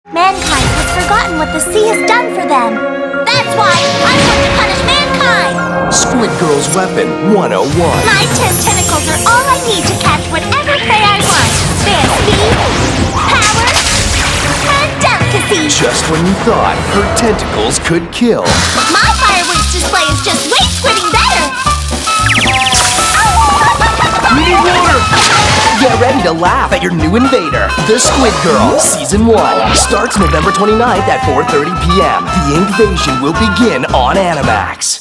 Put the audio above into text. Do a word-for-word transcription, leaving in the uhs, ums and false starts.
Mankind has forgotten what the sea has done for them. That's why I want to punish mankind! Squid Girl's Weapon one oh one. My ten tentacles are all I need to catch whatever prey I want. They have speed, power, and delicacy. Just when you thought her tentacles could kill. My fireworks display is just way squidding better! We need water! Get ready to laugh at your new invader. The Squid Girl, Season one, starts November twenty-ninth at four thirty p m The invasion will begin on Animax.